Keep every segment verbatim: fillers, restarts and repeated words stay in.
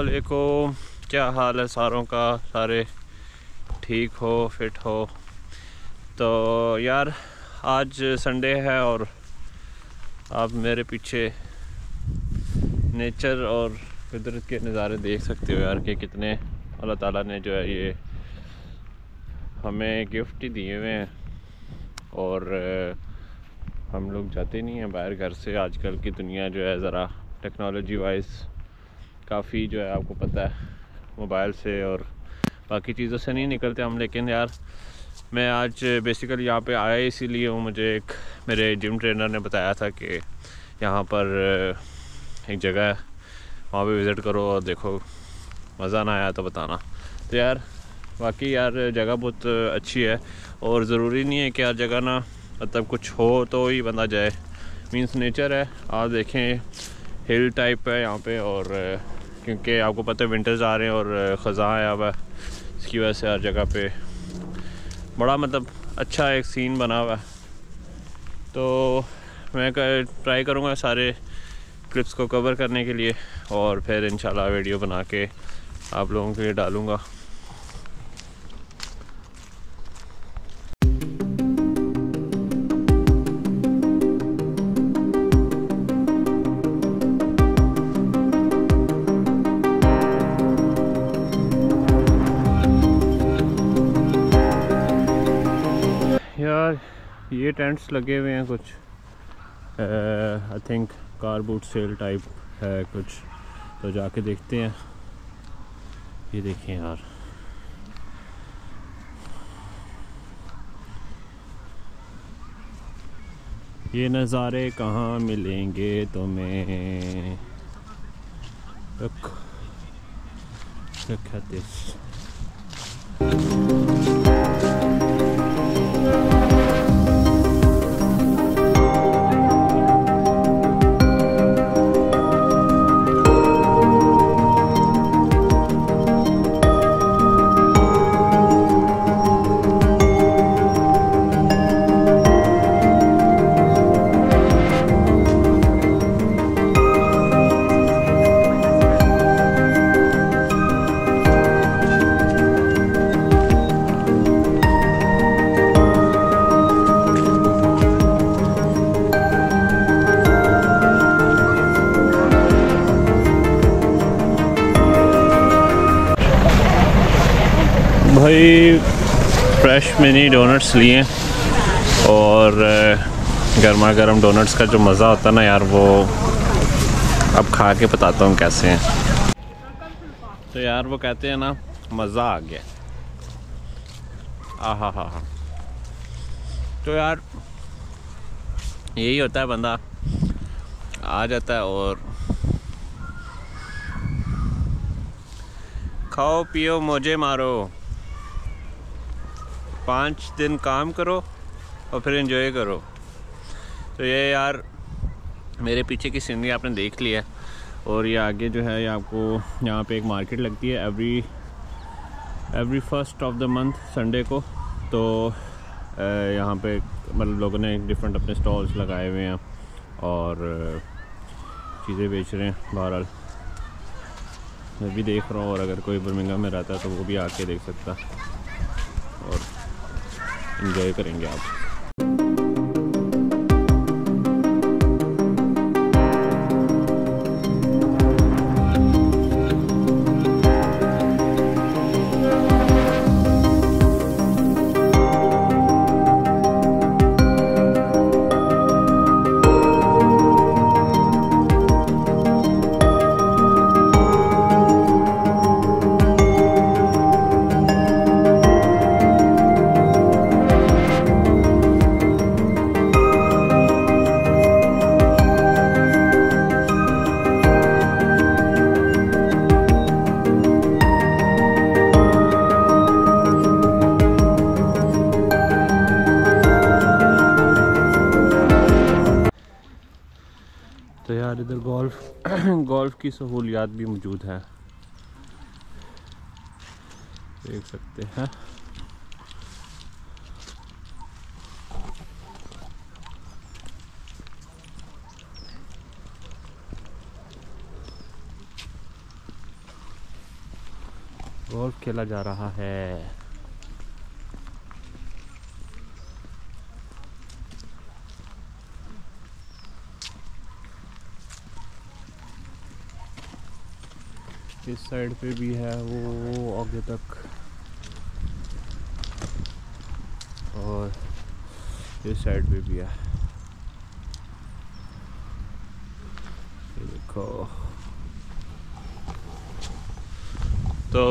अस्सलामुअलैकुम। क्या हाल है सारों का? सारे ठीक हो, फिट हो? तो यार आज संडे है और आप मेरे पीछे नेचर और कुदरत के नज़ारे देख सकते हो यार कि कितने अल्लाह ताला ने जो है ये हमें गिफ्ट ही दिए हुए हैं। और हम लोग जाते नहीं हैं बाहर घर से। आजकल की दुनिया जो है ज़रा टेक्नोलॉजी वाइज काफ़ी जो है आपको पता है मोबाइल से और बाकी चीज़ों से नहीं निकलते हम। लेकिन यार मैं आज बेसिकली यहाँ पे आया इसीलिए हूँ। मुझे एक मेरे जिम ट्रेनर ने बताया था कि यहाँ पर एक जगह है, वहाँ पे विज़िट करो और देखो, मज़ा ना आया तो बताना। तो यार वाकई यार जगह बहुत अच्छी है और ज़रूरी नहीं है कि यार जगह ना मतलब कुछ हो तो ही बंदा जाए। मींस नेचर है, आप देखें हिल टाइप है यहाँ पे। और क्योंकि आपको पता है विंटर्स आ रहे हैं और ख़ज़ां आया हुआ है, इसकी वजह से हर जगह पे बड़ा मतलब अच्छा एक सीन बना हुआ है। तो मैं ट्राई करूँगा सारे क्लिप्स को कवर करने के लिए और फिर इंशाल्लाह वीडियो बना के आप लोगों के लिए डालूँगा। यार ये टेंट्स लगे हुए हैं कुछ, I think car boot sale type है कुछ, तो जाके देखते हैं। ये देखें यार, ये नज़ारे कहाँ मिलेंगे तुम्हें। look look at this। भाई फ्रेश मिनी डोनट्स लिए और गर्मा गर्म डोनट्स का जो मज़ा होता है ना यार, वो अब खा के बताता हूँ कैसे हैं। तो यार वो कहते हैं ना, मज़ा आ गया। आ हा हा हा। तो यार यही होता है, बंदा आ जाता है और खाओ पियो मौजे मारो, पाँच दिन काम करो और फिर एंजॉय करो। तो ये यार मेरे पीछे की सीनरी आपने देख लिया है और ये आगे जो है ये आपको यहाँ पे एक मार्केट लगती है every every first of the month Sunday को। तो यहाँ पे मतलब लोगों ने डिफरेंट अपने स्टॉल्स लगाए हुए हैं और चीज़ें बेच रहे हैं। बहरहाल मैं भी देख रहा हूँ और अगर कोई बर्मिंघम में रहता है तो वो भी आके देख सकता और एंजॉय करेंगे आप। तो यार इधर गोल्फ गोल्फ की सहूलियात भी मौजूद है, देख सकते हैं। गोल्फ खेला जा रहा है। इस साइड पे भी है वो आगे तक, और इस साइड पे भी है, ये देखो। तो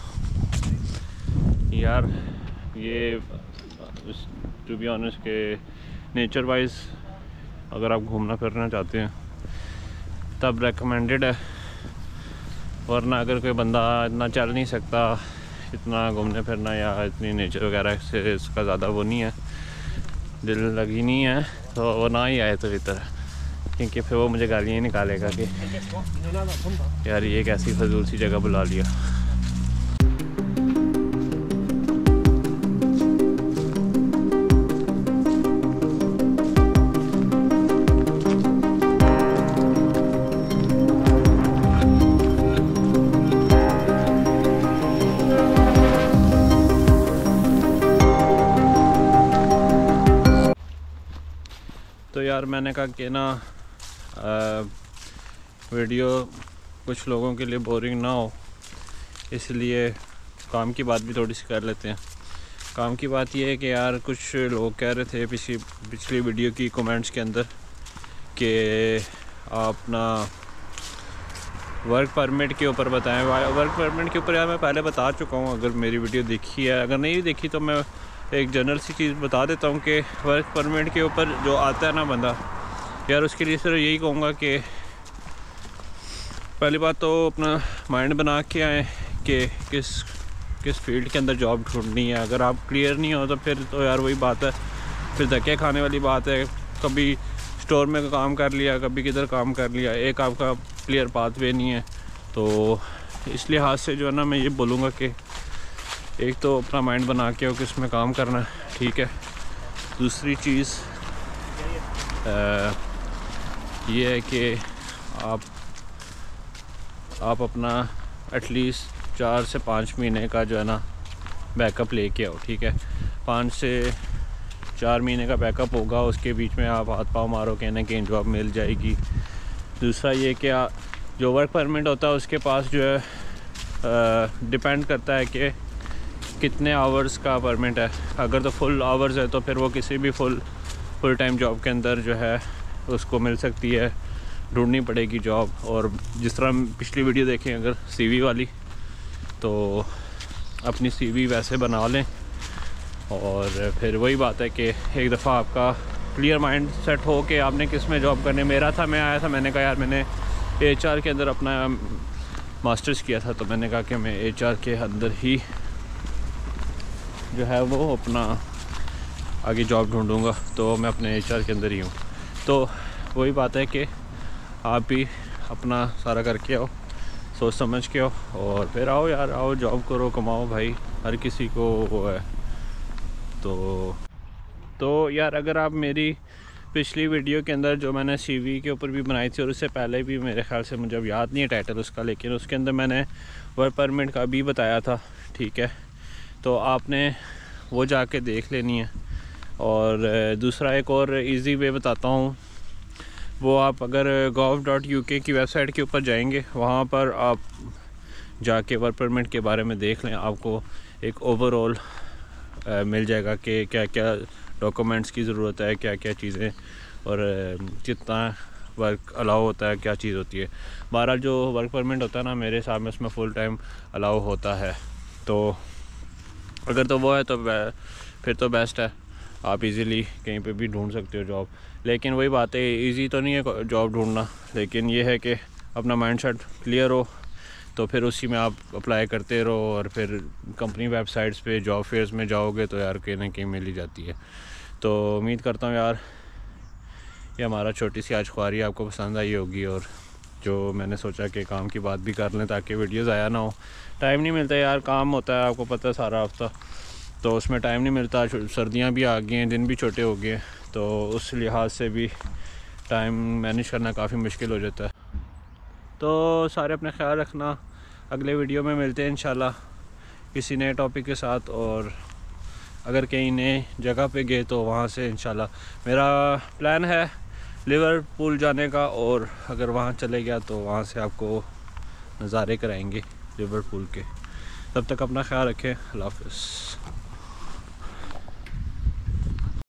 यार ये टू बी ऑनेस्ट के नेचर वाइज अगर आप घूमना फिरना चाहते हैं तब रेकमेंडेड है, वरना अगर कोई बंदा इतना चल नहीं सकता, इतना घूमने फिरना या इतनी नेचर वगैरह से इसका ज़्यादा वो नहीं है, दिल लगी नहीं है, तो वो ना ही आए तो इधर, क्योंकि फिर वो मुझे गालियाँ ही निकालेगा कि यार ये कैसी फजूल सी जगह बुला लिया। तो यार मैंने कहा कि ना आ, वीडियो कुछ लोगों के लिए बोरिंग ना हो, इसलिए काम की बात भी थोड़ी सी कर लेते हैं। काम की बात ये है कि यार कुछ लोग कह रहे थे पिछली पिछली वीडियो की कमेंट्स के अंदर कि आप अपना वर्क परमिट के ऊपर बताएं। वर्क परमिट के ऊपर यार मैं पहले बता चुका हूँ, अगर मेरी वीडियो देखी है, अगर नहीं देखी तो मैं एक जनरल सी चीज़ बता देता हूँ कि वर्क परमिट के ऊपर जो आता है ना बंदा, यार उसके लिए सिर्फ यही कहूँगा कि पहली बात तो अपना माइंड बना के आए कि किस किस फील्ड के अंदर जॉब ढूंढनी है। अगर आप क्लियर नहीं हो तो फिर तो यार वही बात है, फिर धक्के खाने वाली बात है। कभी स्टोर में काम कर लिया, कभी किधर काम कर लिया, एक आपका क्लियर पाथवे नहीं है। तो इस लिहाज से जो है ना मैं ये बोलूँगा कि एक तो अपना माइंड बना के हो कि इसमें काम करना है, ठीक है। दूसरी चीज़ ये है कि आप आप अपना एटलीस्ट चार से पाँच महीने का जो है ना बैकअप लेके आओ, ठीक है। पाँच से चार महीने का बैकअप होगा, उसके बीच में आप हाथ पाँव मारो कहीं ना कहीं जॉब मिल जाएगी। दूसरा ये कि जो वर्क परमिट होता है उसके पास जो है डिपेंड करता है कि कितने आवर्स का परमिट है। अगर तो फुल आवर्स है तो फिर वो किसी भी फुल फुल टाइम जॉब के अंदर जो है उसको मिल सकती है, ढूंढनी पड़ेगी जॉब। और जिस तरह पिछली वीडियो देखें अगर सीवी वाली, तो अपनी सीवी वैसे बना लें। और फिर वही बात है कि एक दफ़ा आपका क्लियर माइंड सेट हो कि आपने किस में जॉब करने। मेरा था, मैं आया था, मैंने कहा यार मैंने एचआर के अंदर अपना मास्टर्स किया था, तो मैंने कहा कि मैं एचआर के अंदर ही जो है वो अपना आगे जॉब ढूंढूंगा, तो मैं अपने एचआर के अंदर ही हूँ। तो वही बात है कि आप भी अपना सारा करके आओ, सोच समझ के आओ, और फिर आओ यार, आओ जॉब करो, कमाओ भाई, हर किसी को वो है। तो तो यार अगर आप मेरी पिछली वीडियो के अंदर जो मैंने सीवी के ऊपर भी बनाई थी, और उससे पहले भी मेरे ख्याल से, मुझे अब याद नहीं है टाइटल उसका, लेकिन उसके अंदर मैंने वर्क परमिट का भी बताया था, ठीक है। तो आपने वो जाके देख लेनी है। और दूसरा एक और इजी वे बताता हूँ, वो आप अगर गॉव डॉट यू के की वेबसाइट के ऊपर जाएंगे, वहाँ पर आप जाके वर्क परमिट के बारे में देख लें, आपको एक ओवरऑल मिल जाएगा कि क्या क्या डॉक्यूमेंट्स की ज़रूरत है, क्या क्या चीज़ें, और कितना वर्क अलाउ होता है, क्या चीज़ होती है। बहरहाल जो वर्क परमिट होता है ना, मेरे हिसाब में उसमें फ़ुल टाइम अलाउ होता है। तो अगर तो वो है तो फिर तो बेस्ट है, आप इजीली कहीं पे भी ढूंढ सकते हो जॉब। लेकिन वही बात है, इजी तो नहीं है जॉब ढूंढना, लेकिन ये है कि अपना माइंडसेट क्लियर हो तो फिर उसी में आप अप्लाई करते रहो, और फिर कंपनी वेबसाइट्स पे जॉब फेयर्स में जाओगे तो यार कहीं ना कहीं मिल ही जाती है। तो उम्मीद करता हूँ यार ये हमारा छोटी सी आज ख्वारी आपको पसंद आई होगी, और जो मैंने सोचा कि काम की बात भी कर लें ताकि वीडियोज़ आया ना हो। टाइम नहीं मिलता यार, काम होता है आपको पता है सारा हफ्ता, तो उसमें टाइम नहीं मिलता। सर्दियाँ भी आ गई हैं, दिन भी छोटे हो गए, तो उस लिहाज से भी टाइम मैनेज करना काफ़ी मुश्किल हो जाता है। तो सारे अपने ख्याल रखना, अगले वीडियो में मिलते हैं इंशाल्लाह। किसी नए टॉपिक के साथ। और अगर कहीं नए जगह पे गए तो वहाँ से इंशाल्लाह मेरा प्लान है लिवरपूल जाने का, और अगर वहाँ चले गया तो वहाँ से आपको नज़ारे कराएंगे लिवरपूल के। तब तक अपना ख्याल रखें। अल्लाह हाफ़िज़।